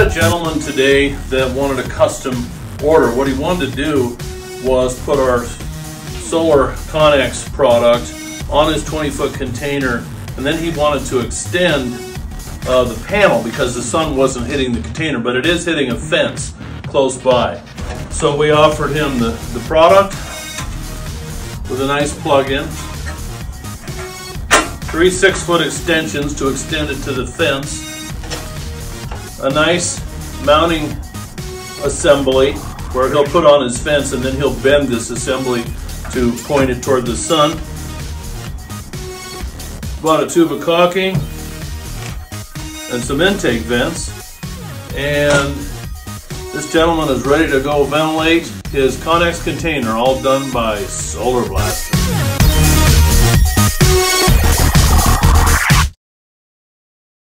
a gentleman today that wanted a custom order. What he wanted to do was put our solar Conex product on his 20-foot container, and then he wanted to extend the panel because the sun wasn't hitting the container, but it is hitting a fence close by. So we offered him the product with a nice plug-in, 3 6-foot extensions to extend it to the fence, a nice mounting assembly where he'll put on his fence, and then he'll bend this assembly to point it toward the sun. Bought a tube of caulking and some intake vents, and this gentleman is ready to go ventilate his Conex container, all done by RoofBlaster.